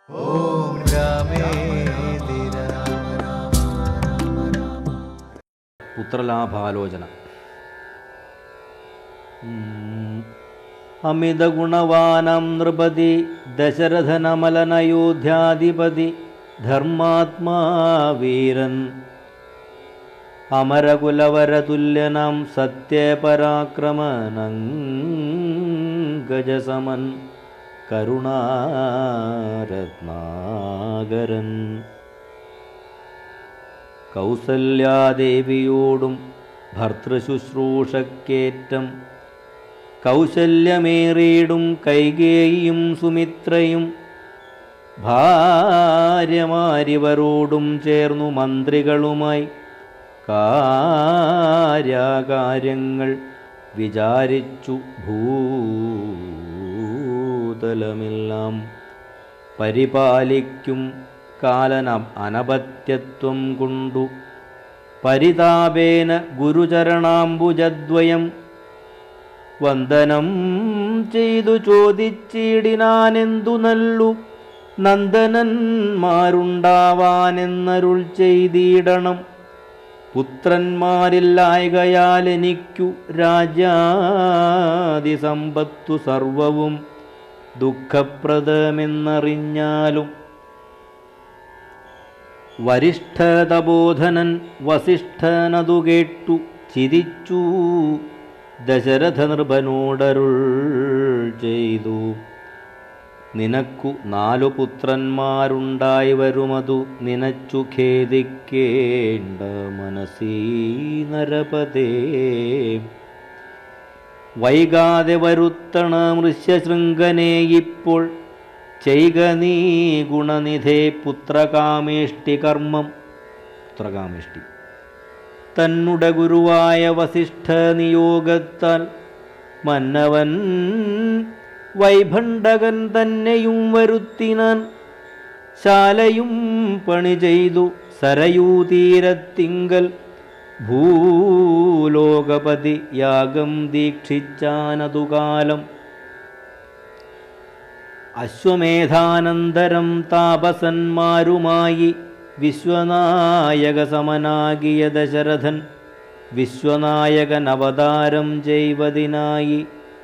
ഓം രാമേതി രാമ പുത്രലാഭാലോചന. അമിതഗുണവാനം നൃപതി ദശരഥനമലനയോധ്യാധിപതി ധർമാത്മാ വീരൻ അമരകുലവരതുല്യനാം സത്യപരാക്രമനං ഗജസമൻ കരുണാരത്നാകരൻ കൗസല്യാദേവിയോടും ഭർതൃശുശ്രൂഷക്കേറ്റം കൗശല്യമേറിയിടും കൈകേയിയും സുമിത്രയും ഭാര്യമാരിവരോടും ചേർന്നു മന്ത്രികളുമായി കാര്യങ്ങൾ വിചാരിച്ചു ഭൂതലമെല്ലാം പരിപാലിക്കും കാലന അനപത്യത്വം കൊണ്ടു പരിതാപേന ഗുരുചരണാംബുജദ്വയം വന്ദനം ചെയ്തു ചോദിച്ചിടിനാനെന്തു നല്ലു നന്ദനന്മാരുണ്ടാവാനെന്നരുൾ ചെയ്തിടണം. പുത്രന്മാരില്ലായകയാൽ എനിക്കു രാജ്യാദിസമ്പത്തു സർവവും ദുഃഖപ്രദമെന്നറിഞ്ഞാലും വരിഷ്ഠതബോധനൻ വസിഷ്ഠനതു കേട്ടു ചിരിച്ചു ദശരഥനൃപനോടരുൾ ചെയ്തു. നിനക്കു 4 പുത്രന്മാരുണ്ടായി വരുമതു നിനച്ചു ഖേദിക്കേണ്ട മനസീ നരപതേ. വൈകാതെ വരുത്തണ മൃഷ്യശൃംഖനെ ഇപ്പോൾ ചെയ്ക നീ ഗുണനിധേ പുത്രകാമേഷ്ടി കർമ്മം. പുത്രകാമേഷ്ടി തന്നുടെ ഗുരുവായ വസിഷ്ഠ നിയോഗത്താൽ മന്നവൻ വൈഭണ്ഡകൻ തന്നെയും വരുത്തിനാൻ. ശാലയും പണി ചെയ്തു സരയൂതീരത്തിങ്കൽ ഭൂലോകപതി യാഗം ദീക്ഷിച്ചാനതുകാലം. അശ്വമേധാനന്തരം താപസന്മാരുമായി വിശ്വനായക സമനാകിയ ദശരഥൻ വിശ്വനായകൻ അവതാരം ചെയ്വതിനായി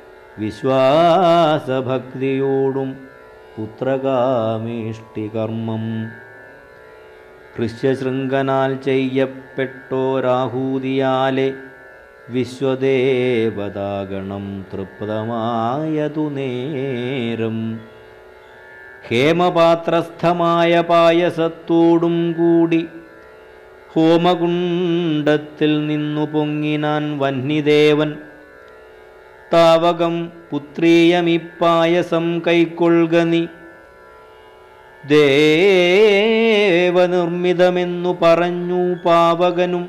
വിശ്വാസഭക്തിയോടും പുത്രകാമേഷ്ടി കർമ്മം ഋഷ്യശൃംഖനാൽ ചെയ്യപ്പെട്ടോരാഹൂതിയാലെ വിശ്വദേവതാഗണം തൃപ്തമായതു നേരം. ഹേമപാത്രസ്ഥമായ പായസത്തോടും കൂടി ഹോമകുണ്ഡത്തിൽ നിന്നു പൊങ്ങിനാൻ വഹ്നിദേവൻ. താവകം പുത്രീയമീപ്പായസം കൈക്കൊള്ളുക നീ, ദേവനിർമ്മിതമെന്നു പറഞ്ഞു പാവകനും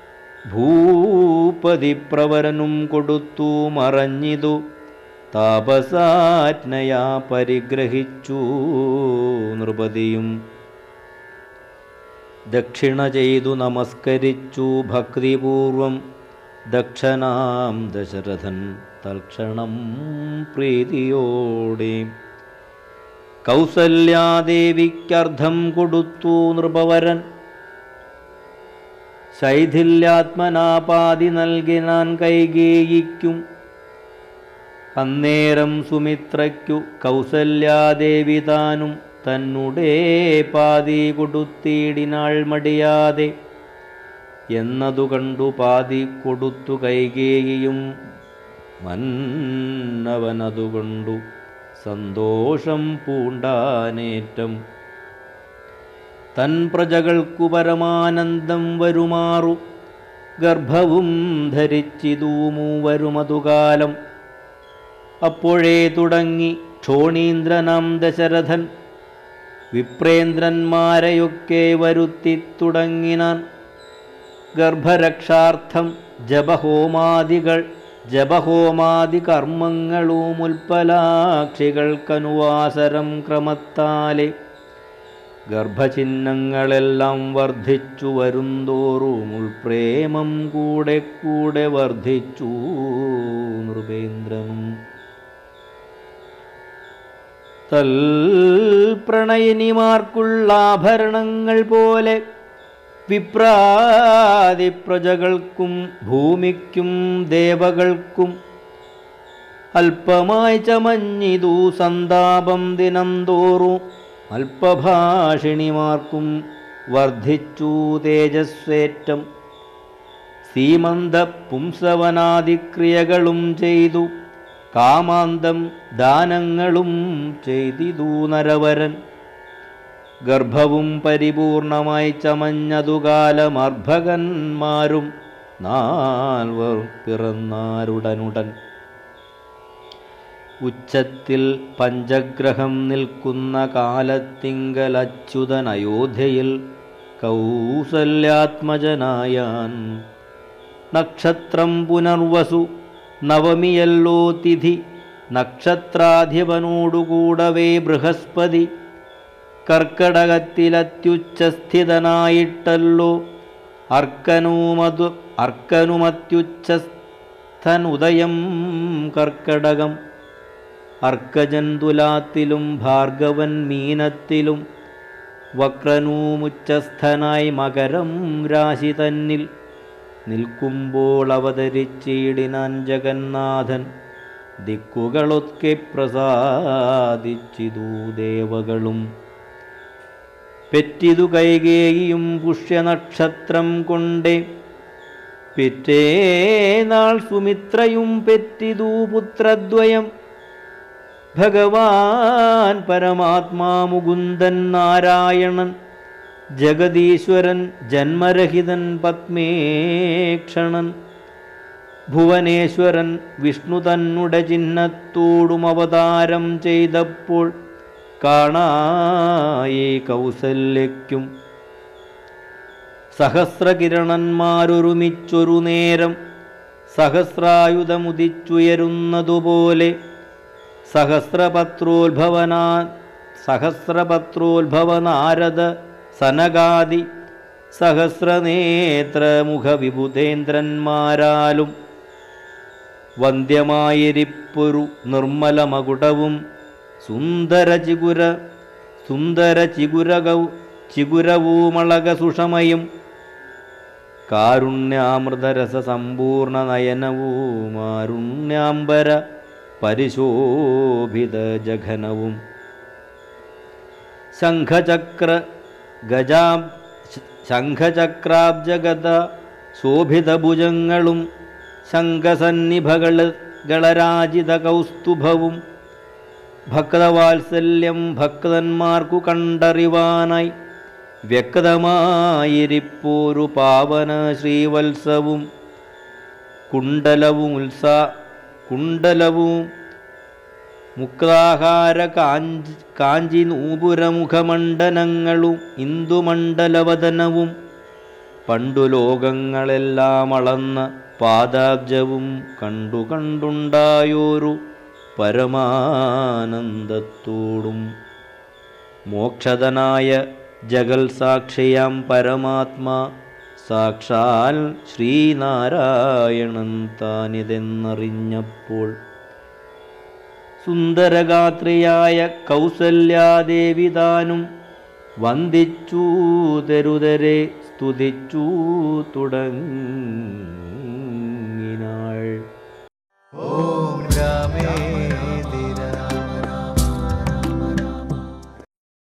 ഭൂപതിപ്രവരനും കൊടുത്തു മറഞ്ഞിതു. താപസാജ്ഞയാ പരിഗ്രഹിച്ചു നൃപതിയും ദക്ഷിണ ചെയ്തു നമസ്കരിച്ചു ഭക്തിപൂർവം. ദക്ഷനാം ദശരഥൻ തൽക്ഷണം പ്രീതിയോടെ കൗസല്യാദേവിക്കർദ്ധം കൊടുത്തു നൃപവരൻ. ശൈഥില്യാത്മനാപാതി നൽകിനാൻ കൈകേയിക്കും. അന്നേരം സുമിത്രയ്ക്കു കൗസല്യാദേവി താനും തന്നുടേ പാതി കൊടുത്തിടിനാൾ മടിയാതെ. എന്നതു കണ്ടു പാതി കൊടുത്തു കൈകേയിയും മന്നവനതുകൊണ്ടു സന്തോഷം പൂണ്ടാനേറ്റം. തൻ പ്രജകൾക്കു പരമാനന്ദം വരുമാറു ഗർഭവും ധരിച്ചിതു മൂവരുമതുകാലം. അപ്പോഴേ തുടങ്ങി ക്ഷോണീന്ദ്രനാം ദശരഥൻ വിപ്രേന്ദ്രന്മാരെയൊക്കെ വരുത്തി തുടങ്ങിനാൻ. ഗർഭരക്ഷാർത്ഥം ജപഹോമാദി കർമ്മങ്ങളും ഉൽപ്പലാക്ഷികൾക്കനുവാസരം ക്രമത്താലെ ഗർഭചിഹ്നങ്ങളെല്ലാം വർദ്ധിച്ചു വരുന്തോറും ഉൾപ്രേമം കൂടെ കൂടെ വർദ്ധിച്ചു നൃപേന്ദ്രനും. തൽപ്രണയിനിമാർക്കുള്ള ആഭരണങ്ങൾ പോലെ വിപ്രാതിപ്രജകൾക്കും ഭൂമിക്കും ദേവകൾക്കും അല്പമായി ചമഞ്ഞിതു സന്താപം ദിനം തോറും അല്പഭാഷിണിമാർക്കും വർദ്ധിച്ചു തേജസ്വേറ്റം. സീമന്ത പുംസവനാദിക്രിയകളും ചെയ്തു കാമാന്തം ദാനങ്ങളും ചെയ്തിതു നരവരൻ. ഗർഭവും പരിപൂർണമായി ചമഞ്ഞതു കാലമർഭകന്മാരും നാൽവർ പിറന്നാരുടനുടൻ. ഉച്ചത്തിൽ പഞ്ചഗ്രഹം നിൽക്കുന്ന കാലത്തിങ്കൽ അച്യുതൻ അയോധ്യയിൽ കൗസല്യാത്മജനായാൻ. നക്ഷത്രം പുനർവസു നവമിയല്ലോ തിഥി. നക്ഷത്രാധിപനോടുകൂടവേ ബൃഹസ്പതി. കർക്കടകത്തിലത്യുച്ചസ്ഥിതനായിട്ടല്ലോ അർക്കനുമത്യുച്ചസ്ഥനുദയം കർക്കടകം. അർക്കജൻ തുലാത്തിലും ഭാർഗവൻ മീനത്തിലും വക്രനൂമുച്ചസ്ഥനായി മകരം രാശി തന്നിൽ നിൽക്കുമ്പോൾ അവതരിച്ചിടിനാൻ ജഗന്നാഥൻ. ദിക്കുകളൊക്കെ പ്രസാദിച്ചിതു ദേവകളും. പെറ്റിതു കൈകേയിയും പുഷ്യനക്ഷത്രം കൊണ്ടേ. പിറ്റേനാൾ സുമിത്രയും പെറ്റിതു പുത്രദ്വയം. ഭഗവാൻ പരമാത്മാ മുകുന്ദൻ നാരായണൻ ജഗദീശ്വരൻ ജന്മരഹിതൻ പത്മേക്ഷണൻ. ഭുവനേശ്വരൻ വിഷ്ണു തന്നുടെ ചിഹ്നത്തോടും അവതാരം ചെയ്തപ്പോൾ കാണായി കൗസല്യയ്ക്കും. സഹസ്രകിരണന്മാരൊരുമിച്ചൊരു നേരം സഹസ്രായുധമുദിച്ചുയരുന്നതുപോലെ സഹസ്രപത്രോത്ഭവനാരദ സനകാദി സഹസ്രനേത്രമുഖവിബുധേന്ദ്രന്മാരാലും വന്ധ്യമായിരിപ്പൊരു നിർമ്മലമകുടവും ചിഗുരവുമളക സുഷമയും കാരുണ്യാമൃതരസ സമ്പൂർണ നയനവുമാരുണ്യാംബര പരിശോഭിത ജഘനവും. ശംഖചക്രാബ്ജഗത ശോഭിതഭുജങ്ങളും ശംഖസന്നിഭകളരാജിത കൗസ്തുഭവും. ഭക്തവാത്സല്യം ഭക്തന്മാർക്കു കണ്ടറിവാനായി വ്യക്തമായിരിപ്പോരു പാവന ശ്രീവത്സവും. കുണ്ടലവും മുക്താഹാര കാഞ്ചി നൂപുരമുഖമണ്ഡലങ്ങളും ഇന്ദുമണ്ഡലവദനവും. പണ്ടു ലോകങ്ങളെല്ലാം അളന്ന പാദാബ്ജവും കണ്ടുണ്ടായോരു പരമാനന്ദത്തോടും. മോക്ഷദനായ ജഗൽ സാക്ഷിയാം പരമാത്മാ സാക്ഷാൽ ശ്രീനാരായണൻ താനിതെന്നറിഞ്ഞപ്പോൾ സുന്ദരഗാത്രിയായ കൗസല്യാദേവി താനും വന്ദിച്ചു തരുതരെ സ്തുതിച്ചു തുടങ്ങിനാൾ.